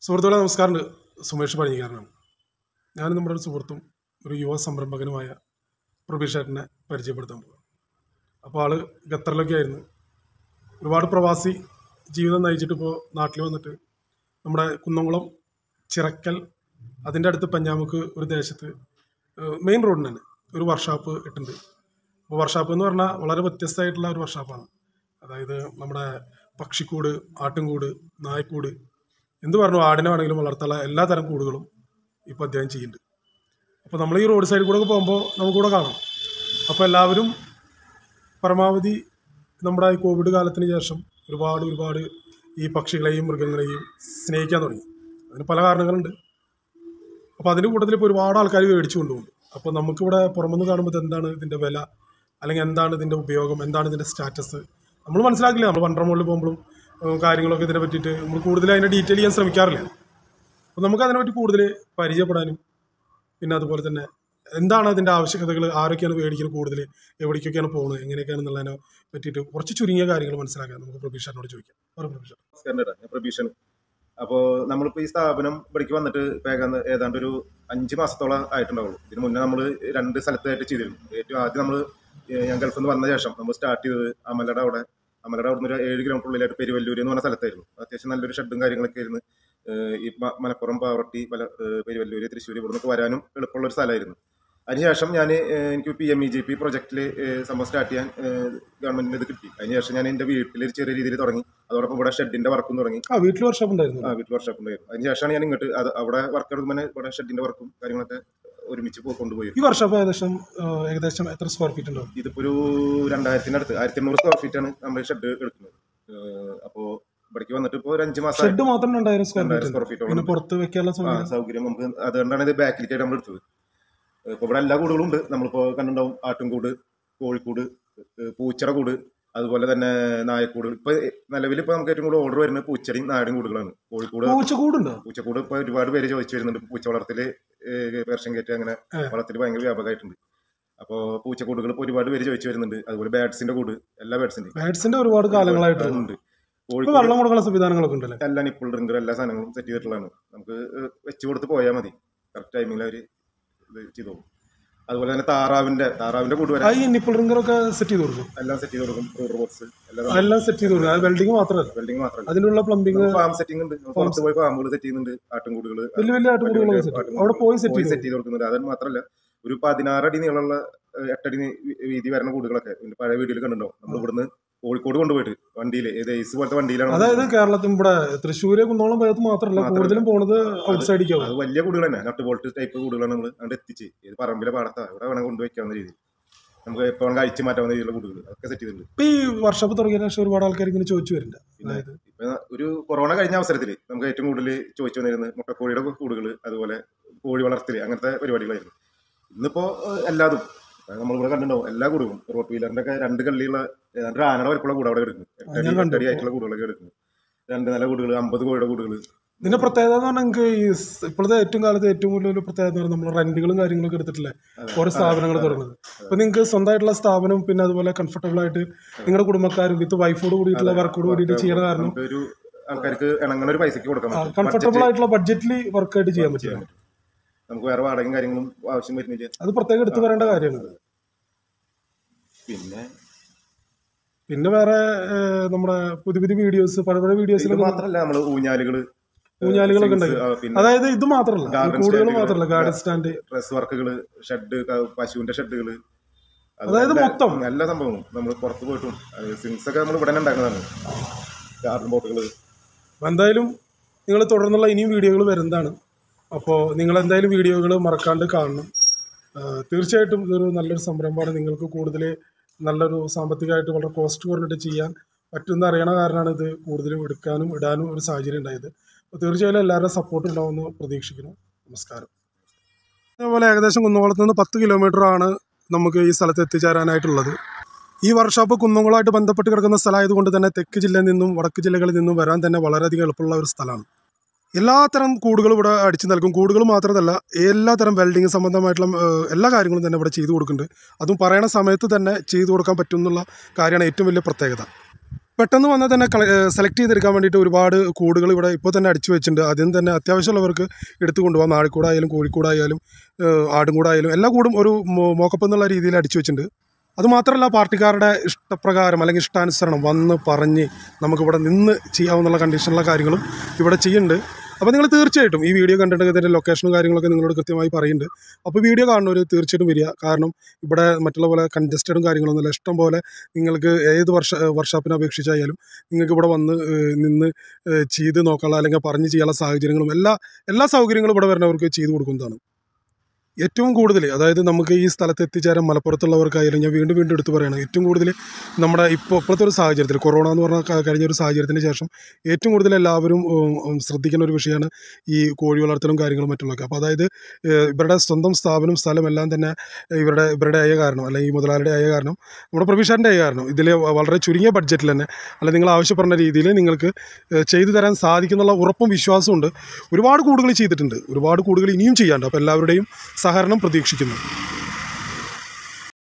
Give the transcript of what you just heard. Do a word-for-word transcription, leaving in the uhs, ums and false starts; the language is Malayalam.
സുഹൃത്തുക്കളെ നമസ്കാരം. സുമേഷ് പഴഞ്ഞിക്കാരനാണ്. ഞാൻ നമ്മുടെ ഒരു സുഹൃത്തും ഒരു യുവ സംരംഭകനുമായ പ്രബീഷേട്ടനെ പരിചയപ്പെടുത്താൻ പോകും. അപ്പോൾ ആൾ ഖത്തറിലൊക്കെ ആയിരുന്നു. ഒരുപാട് പ്രവാസി ജീവിതം നയിച്ചിട്ട് ഇപ്പോൾ നാട്ടിൽ വന്നിട്ട് നമ്മുടെ കുന്നംകുളം ചിറക്കൽ അതിൻ്റെ അടുത്ത് പഞ്ഞാമുക്ക് ഒരു ദേശത്ത് മെയിൻ റോഡിന് തന്നെ ഒരു വർക്ക്ഷോപ്പ് ഇട്ടുണ്ട്. അപ്പോൾ വർക്ക്ഷോപ്പ് എന്ന് പറഞ്ഞാൽ വളരെ വ്യത്യസ്തമായിട്ടുള്ള ഒരു വർക്ക്ഷോപ്പാണ്. അതായത് നമ്മുടെ പക്ഷിക്കൂട്, ആട്ടിൻകൂട്, നായ്ക്കൂട്, എന്ത് പറഞ്ഞു ആടിനെ വേണമെങ്കിലും വളർത്തുള്ള എല്ലാ തരം കൂടുകളും ഇപ്പോൾ അദ്ദേഹം ചെയ്യുന്നുണ്ട്. അപ്പോൾ നമ്മൾ ഈ റോഡ് സൈഡിൽ കൂടെ ഒക്കെ പോകുമ്പോൾ നമുക്കിവിടെ കാണാം. അപ്പോൾ എല്ലാവരും പരമാവധി നമ്മുടെ ഈ കോവിഡ് കാലത്തിന് ശേഷം ഒരുപാട് ഒരുപാട് ഈ പക്ഷികളെയും മൃഗങ്ങളെയും സ്നേഹിക്കാൻ തുടങ്ങി. അതിന് പല കാരണങ്ങളുണ്ട്. അപ്പോൾ അതിൻ്റെ കൂട്ടത്തിൽ ഇപ്പോൾ ഒരുപാട് ആൾക്കാർ മേടിച്ചു കൊണ്ടുപോകും. അപ്പോൾ നമുക്കിവിടെ പുറമെന്ന് കാണുമ്പോൾ എന്താണ് ഇതിൻ്റെ വില, അല്ലെങ്കിൽ എന്താണ് ഇതിൻ്റെ ഉപയോഗം, എന്താണ് ഇതിൻ്റെ സ്റ്റാറ്റസ് നമ്മൾ മനസ്സിലാക്കില്ല. നമ്മൾ വണ്ടർ മോളിൽ പോകുമ്പോഴും കാര്യങ്ങളൊക്കെ ഇതിനെ പറ്റിയിട്ട് നമ്മൾ കൂടുതൽ അതിനെ ഡീറ്റെയിൽ ചെയ്യാൻ ശ്രമിക്കാറില്ല. അപ്പോൾ നമുക്ക് അതിനെപ്പറ്റി കൂടുതൽ പരിചയപ്പെടാനും പിന്നെ അതുപോലെ തന്നെ എന്താണ് അതിൻ്റെ ആവശ്യകതകൾ, ആരൊക്കെയാണ് മേടിക്കുന്നത്, കൂടുതൽ എവിടേക്കൊക്കെയാണ് പോകുന്നത്, എങ്ങനെയൊക്കെയാണെന്നുള്ളതിനെ പറ്റിയിട്ട് കുറച്ച് ചുരുങ്ങിയ കാര്യങ്ങൾ മനസ്സിലാക്കാൻ നമുക്ക് പ്രബീഷനോട് ചോദിക്കാം. പ്രബീഷ പ്രബീഷൻ അപ്പോൾ നമ്മളിപ്പോൾ ഈ സ്ഥാപനം ഇവിടേക്ക് വന്നിട്ട് വേഗം ഏതാണ്ട് ഒരു അഞ്ച് മാസത്തോളം ആയിട്ടുണ്ടാവുള്ളൂ. ഇതിന് മുന്നേ നമ്മൾ രണ്ട് സ്ഥലത്തായിട്ട് ചെയ്തിരുന്നു. ഏറ്റവും ആദ്യം നമ്മൾ ഞാൻ ഗൾഫിൽ നിന്ന് വന്ന ശേഷം നമ്മൾ സ്റ്റാർട്ട് ചെയ്തത് അമലയുടെ അവിടെ അമലയുടെ അവിടെ നിന്ന് ഒരു ഏഴ് കിലോമീറ്റർ ഉള്ളിലായിട്ട് പെരുവല്ലൂർ എന്ന് പറഞ്ഞ സ്ഥലത്തായിരുന്നു. അത്യാവശ്യം നല്ലൊരു ഷെഡും കാര്യങ്ങളൊക്കെ ആയിരുന്നു. ഈ മലപ്പുറം, പാവറട്ടി, പല പെരുവല്ലൂർ, തൃശ്ശൂർ ഇവിടെ നിന്നൊക്കെ വരാനും എളുപ്പമുള്ളൊരു സ്ഥലമായിരുന്നു. അതിനുശേഷം ഞാൻ എനിക്ക് P M E G P പ്രൊജക്റ്റിൽ സംഭവം സ്റ്റാർട്ട് ചെയ്യാൻ ഗവൺമെന്റിന് ഇത് കിട്ടി. അതിനുശേഷം ഞാൻ എൻ്റെ വീട്ടിൽ ഒരു ചെറിയ രീതിയിൽ തുടങ്ങി. അതോടൊപ്പം ഇവിടെ ഷെഡിന്റെ വർക്കും തുടങ്ങി. ആ വീട്ടിൽ വർക്ക്ഷോപ്പ് ഉണ്ടായിരുന്നു. ആ വീട്ടിൽ വർക്ക്ഷോപ്പ് ഉണ്ടായിരുന്നു. അതിനുശേഷമാണ് ഞാൻ ഇങ്ങോട്ട് അത് അവിടെ വർക്ക് എടുക്കുമ്പോൾ ഇവിടെ ഷെഡിന്റെ വർക്കും കാര്യങ്ങളൊക്കെ ഒരുമിച്ച് കൊണ്ടുപോയി. ഈ വർക്ക്ഷോപ്പ് ഏകദേശം ഏകദേശം എത്ര സ്ക്വയർ ഫീറ്റ് ഉണ്ടാവും? ഇതിപ്പോ ഒരു രണ്ടായിരത്തിനടുത്ത് ആയിരത്തി എണ്ണൂറ് സ്ക്വയർ ഫീറ്റ് ആണ് നമ്മൾ ഷെഡ് എടുക്കുന്നത്. അപ്പോൾ ഇവിടേക്ക് വന്നിട്ട് ഇപ്പോൾ ഒരു അഞ്ച് മാസം ഷെഡ് മാത്രം രണ്ടായിരം സ്ക്വയർ സ്ക്വയർ ഫീറ്റ് പുറത്ത് വെക്കാനുള്ള സൗകര്യം നമുക്ക്. അതുകൊണ്ടാണ് ഇത് ബാക്കിലേക്കായിട്ട് നമ്മൾ എടുത്തത്. ഇപ്പോൾ ഇവിടെ എല്ലാ കൂടുകളും ഉണ്ട്. നമ്മളിപ്പോൾ കണ്ടിട്ടുണ്ടാവും ആട്ടിൻകൂട്, കോഴിക്കൂട്, പൂച്ചറ കൂട്, അതുപോലെ തന്നെ നായക്കൂട്. ഇപ്പൊ നിലവിൽ ഇപ്പൊ നമുക്ക് ഏറ്റവും കൂടുതൽ ഓർഡർ വരുന്നത് പൂച്ചടിയും നാടൻ കൂടുകളാണ്. കോഴിക്കൂട്, പൂച്ചക്കൂടുണ്ടോ? പൂച്ചക്കൂട് ഇപ്പൊ ഒരുപാട് പേര് ചോദിച്ചു വരുന്നുണ്ട്. പൂച്ച വളർത്തല്, പേർഷ്യൻ കയറ്റ്, അങ്ങനെ വളർത്തല് ഭയങ്കര വ്യാപകമായിട്ടുണ്ട്. അപ്പോൾ പൂച്ചക്കൂടുകൾ ഇപ്പോൾ ഒരുപാട് പേര് ചോദിച്ചു വരുന്നുണ്ട്. അതുപോലെ ബാറ്റ്സിന്റെ കൂട്, എല്ലാ ബാറ്റ്സിന്റെ ബാറ്റ്സിന്റെ ഒരുപാട് കാലങ്ങളായിട്ടുണ്ട്. വെള്ളം കൊടുക്കുന്ന സംവിധാനങ്ങളൊക്കെ ഉണ്ടല്ലോ. എല്ലാ നിപ്പിൾ ഡ്രിങ്കർ എല്ലാ സാധനങ്ങളും സെറ്റ് ചെയ്തിട്ടുള്ളതാണ്. നമുക്ക് വെച്ച് കൊടുത്ത് പോയാൽ മതി. കറക്റ്റ് ടൈമിൽ അവർ ചെയ്തോളും. അതുപോലെ തന്നെ താറാവിന്റെ താറാവിന്റെ കൂട് വരെ നിപ്പിൾ ഡ്രിങ്കറൊക്കെ സെറ്റ് ചെയ്ത് കൊടുക്കും. എല്ലാം സെറ്റ് ചെയ്ത് കൊടുക്കും. ബ്രൂഡർ ബോക്സ് എല്ലാം സെറ്റ് ചെയ്ത് കൊടുക്കും. അത് വെൽഡിംഗ് മാത്രമല്ല വെൽഡിംഗ് മാത്രമല്ല അതിനുള്ള പ്ലംബിംഗ്, ഫാം സെറ്റിംഗ് ഉണ്ട്. പുറത്ത് പോയി ഫാമുകൾ സെറ്റ് ചെയ്യുന്നുണ്ട്. ആട്ടിൻകൂടുകൾ, വലിയ വലിയ ആട്ടിൻകൂടുകൾ അവിടെ പോയി സെറ്റ് സെറ്റ് ചെയ്ത് കൊടുക്കുന്നുണ്ട്. അത് മാത്രമല്ല ഒരു പതിനാറടി നീളമുള്ള എട്ടടി വീതി വരുന്ന കൂടുകളൊക്കെ പഴയ വീഡിയോയിൽ കണ്ടുണ്ടോ. നമ്മൾ ഇവിടുന്ന് കോഴിക്കോട് കൊണ്ടുപോയിട്ട് വണ്ടിയിൽ ഏത് ഐസ് പോലത്തെ വണ്ടിയിലാണ്. അതായത് കേരളത്തിൽ ഇവിടെ തൃശ്ശൂര് കുന്നോളം ഭാഗത്ത് മാത്രമല്ല കൂടുതലും പോണത് ഔട്ട് സൈഡിലേക്കാവും. അത് വലിയ കൂടുകൾ തന്നെ, നട്ട് ബോൾട്ട് ടൈപ്പ് കൂടുകളാണ് നമ്മൾ അവിടെ എത്തിച്ച് ഏത് പറമ്പിലെ പാടത്താ എവിടെ വേണം കൊണ്ടുവയ്ക്കാവുന്ന രീതിയിൽ നമുക്ക് എപ്പോൾ വേണമെങ്കിൽ അഴിച്ചു മാറ്റാവുന്ന രീതിയിലുള്ള കൂടുകൾ ഒക്കെ സെറ്റ് ചെയ്തിട്ടുണ്ട്. ഇപ്പൊ ഈ വർക്ക്ഷോപ്പ് തുടങ്ങിയ ശേഷം ഒരുപാട് ആൾക്കാർ ഇങ്ങനെ ചോദിച്ചു വരുന്നുണ്ട്. അതായത് ഇപ്പൊ ഒരു കൊറോണ കഴിഞ്ഞ അവസരത്തിൽ നമുക്ക് ഏറ്റവും കൂടുതൽ ചോദിച്ചു വന്നിരുന്നത് മുട്ടക്കോഴിയുടെ കൂടുകൾ, അതുപോലെ കോഴി വളർത്തല്, അങ്ങനത്തെ പരിപാടികളായിരുന്നു. ഇന്നിപ്പോ എല്ലാതും നമ്മളിവിടെ കണ്ടിട്ടുണ്ടാവും. എല്ലാ കൂടുകളും റോട്ട് വീലറിന്റെ ഒക്കെ രണ്ട് കള്ളിയുള്ള ഒരു ആനയുടെ വലുപ്പമുള്ള കൂടെ അവിടെ എടുക്കുന്നു. എട്ടടി ആയിട്ടുള്ള കൂടുകളൊക്കെ എടുക്കുന്നു. രണ്ട് നില കൂടുകൾ, അമ്പത് കോഴിയുടെ കൂടുകൾ. ഇതിന്റെ പ്രത്യേകത എന്ന് പറഞ്ഞാൽ നിങ്ങൾക്ക് ഈ ഇപ്പോഴത്തെ ഏറ്റവും കാലത്ത് ഏറ്റവും കൂടുതൽ പ്രത്യേകത എന്ന് പറഞ്ഞാൽ നമ്മൾ റെന്റുകളും കാര്യങ്ങളൊക്കെ എടുത്തിട്ടില്ലേ ഓരോ സ്ഥാപനങ്ങൾ തുടങ്ങുന്നത്. അപ്പൊ നിങ്ങൾക്ക് സ്വന്തമായിട്ടുള്ള സ്ഥാപനം പിന്നെ അതുപോലെ കംഫർട്ടബിൾ ആയിട്ട് നിങ്ങളുടെ കുടുംബക്കാരും വിത്ത് വൈഫോട് കൂടിയിട്ടുള്ള വർക്കോട് കൂടിയിട്ട് ചെയ്യണ കാരണം ഒരു ആൾക്കാർക്ക് ഇണങ്ങുന്ന ഒരു പൈസക്ക് കൊടുക്കാം. കംഫർട്ടബിൾ ആയിട്ടുള്ള ബഡ്ജറ്റിൽ വർക്കായിട്ട് ചെയ്യാൻ പറ്റില്ല. നമുക്ക് വേറെ വാടകയും കാര്യങ്ങളും ആവശ്യം വരുന്നില്ല. അത് പ്രത്യേകം എടുത്തു വരേണ്ട കാര്യമാണ്. പിന്നെ പിന്നെ വേറെ നമ്മുടെ പുതിയ പുതിയ വീഡിയോസ്, പല പല വീഡിയോസിൽ മാത്രമല്ല നമ്മള് ഊഞ്ഞാലുകള് ഊഞ്ഞാലുകളൊക്കെ ഉണ്ട്. അതായത് ഇത് മാത്രമല്ല, കൂടുകൾ മാത്രമല്ല, ഗാർഡൻ സ്റ്റാൻഡ്, ഡ്രസ് വർക്കുകള്, ഷെഡ്, പശുവിന്റെ ഷെഡുകള്, അതായത് മൊത്തം എല്ലാ സംഭവവും നമ്മൾ പുറത്ത് പോയിട്ടും സിങ്സ് ഒക്കെ നമ്മൾ ഇവിടെ ഉണ്ടാക്കുന്നതാണ്. ഗാർഡൻ ബോട്ടുകള്. എന്തായാലും നിങ്ങൾ തുടർന്നുള്ള ഇനിയും വീഡിയോകൾ വരുന്നതാണ്. അപ്പോൾ നിങ്ങൾ എന്തായാലും വീഡിയോകൾ മറക്കാണ്ട് കാണണം. തീർച്ചയായിട്ടും ഇതൊരു നല്ലൊരു സംരംഭമാണ്. നിങ്ങൾക്ക് കൂടുതൽ നല്ലൊരു സാമ്പത്തികമായിട്ട് വളരെ കോസ്റ്റ് കുറഞ്ഞിട്ട് ചെയ്യാൻ പറ്റുന്ന അറിയണ കാരണമാണ് ഇത് കൂടുതലും എടുക്കാനും ഇടാനും ഒരു സാഹചര്യം ഉണ്ടായത്. അപ്പോൾ തീർച്ചയായും എല്ലാവരുടെ സപ്പോർട്ട് ഉണ്ടാവുമെന്ന് പ്രതീക്ഷിക്കുന്നു. നമസ്കാരം. അതേപോലെ ഏകദേശം കുന്നംകുളത്ത് നിന്ന് പത്ത് കിലോമീറ്റർ ആണ് നമുക്ക് ഈ സ്ഥലത്ത് എത്തിച്ചേരാനായിട്ടുള്ളത്. ഈ വർക്ക്ഷോപ്പ് കുന്നംകുളമായിട്ട് ബന്ധപ്പെട്ട് കിടക്കുന്ന സ്ഥലമായതുകൊണ്ട് തന്നെ തെക്ക് ജില്ലയിൽ നിന്നും വടക്ക് ജില്ലകളിൽ നിന്നും വരാൻ തന്നെ വളരെയധികം എളുപ്പമുള്ള ഒരു സ്ഥലമാണ്. എല്ലാത്തരം കൂടുകളും ഇവിടെ അടിച്ചു നൽകും. കൂടുകൾ മാത്രമല്ല, എല്ലാത്തരം വെൽഡിങ് സംബന്ധമായിട്ടുള്ള എല്ലാ കാര്യങ്ങളും തന്നെ ഇവിടെ ചെയ്തു കൊടുക്കുന്നുണ്ട്. അതും പറയണ സമയത്ത് തന്നെ ചെയ്തു കൊടുക്കാൻ പറ്റും എന്നുള്ള കാര്യമാണ് ഏറ്റവും വലിയ പ്രത്യേകത. പെട്ടെന്ന് വന്നാൽ തന്നെ സെലക്ട് ചെയ്തെടുക്കാൻ വേണ്ടിയിട്ട് ഒരുപാട് കൂടുകൾ ഇവിടെ ഇപ്പോൾ തന്നെ അടിച്ചു വെച്ചിട്ടുണ്ട്. അതിന് തന്നെ അത്യാവശ്യമുള്ളവർക്ക് എടുത്തു കൊണ്ടുപോകാം. നാഴിക്കൂടായാലും കോഴിക്കൂടായാലും ആടുംകൂടായാലും എല്ലാ കൂടും ഒരു മോക്കപ്പ് എന്നുള്ള രീതിയിൽ അടിച്ചു വെച്ചിട്ടുണ്ട്. അതുമാത്രമല്ല പാർട്ടിക്കാരുടെ ഇഷ്ടപ്രകാരം അല്ലെങ്കിൽ ഇഷ്ടാനുസരണം വന്ന് പറഞ്ഞ് നമുക്കിവിടെ നിന്ന് ചെയ്യാവുന്ന കണ്ടീഷനുള്ള കാര്യങ്ങളും ഇവിടെ ചെയ്യുന്നുണ്ട്. അപ്പോൾ നിങ്ങൾ തീർച്ചയായിട്ടും ഈ വീഡിയോ കണ്ടിട്ടുണ്ടെങ്കിൽ ഇതിൻ്റെ ലൊക്കേഷനും കാര്യങ്ങളൊക്കെ നിങ്ങളോട് കൃത്യമായി പറയുന്നുണ്ട്. അപ്പോൾ വീഡിയോ കാണുന്നവർ തീർച്ചയായിട്ടും വരിക. കാരണം ഇവിടെ മറ്റുള്ള പോലെ കൺജസ്റ്റഡും കാര്യങ്ങളൊന്നുമില്ല. ഇഷ്ടം പോലെ നിങ്ങൾക്ക് ഏത് വർഷ വർക്ക്ഷോപ്പിനെ അപേക്ഷിച്ചായാലും നിങ്ങൾക്ക് ഇവിടെ വന്ന് നിന്ന് ചെയ്ത് നോക്കാനുള്ള അല്ലെങ്കിൽ പറഞ്ഞ് ചെയ്യാനുള്ള സാഹചര്യങ്ങളും എല്ലാ എല്ലാ സൗകര്യങ്ങളും ഇവിടെ വരുന്നവർക്ക് ചെയ്തു കൊടുക്കുന്നതാണ്. ഏറ്റവും കൂടുതൽ അതായത് നമുക്ക് ഈ സ്ഥലത്ത് എത്തിച്ചേരാൻ മലപ്പുറത്തുള്ളവർക്കായാലും ഞാൻ വീണ്ടും വീണ്ടും എടുത്തു പറയുകയാണ്, ഏറ്റവും കൂടുതൽ നമ്മുടെ ഇപ്പോൾ ഇപ്പോഴത്തെ ഒരു സാഹചര്യത്തിൽ കൊറോണ എന്ന് പറഞ്ഞാൽ കഴിഞ്ഞ ഒരു സാഹചര്യത്തിന് ശേഷം ഏറ്റവും കൂടുതൽ എല്ലാവരും ശ്രദ്ധിക്കുന്ന ഒരു വിഷയമാണ് ഈ കോഴി വളർത്തലും കാര്യങ്ങളും മറ്റുള്ളതൊക്കെ. അപ്പോൾ അതായത് ഇവരുടെ സ്വന്തം സ്ഥാപനം സ്ഥലം എല്ലാം തന്നെ ഇവരുടെ ഇവരുടെ ആയ കാരണം അല്ലെങ്കിൽ ഈ മുതലാളിയുടെ ആയ കാരണം നമ്മുടെ പ്രൊവിഷൻ്റെ ആയ കാരണം ഇതിൽ വളരെ ചുരുങ്ങിയ ബഡ്ജറ്റിൽ തന്നെ അല്ലെങ്കിൽ നിങ്ങൾ ആവശ്യപ്പെടുന്ന രീതിയിൽ നിങ്ങൾക്ക് ചെയ്തു തരാൻ സാധിക്കുന്നുള്ള ഉറപ്പും വിശ്വാസമുണ്ട്. ഒരുപാട് കൂടുകൾ ചെയ്തിട്ടുണ്ട്, ഒരുപാട് കൂടുകൾ ഇനിയും ചെയ്യാനുണ്ട്. അപ്പോൾ എല്ലാവരുടെയും സഹകരണം പ്രതീക്ഷിക്കുന്നു.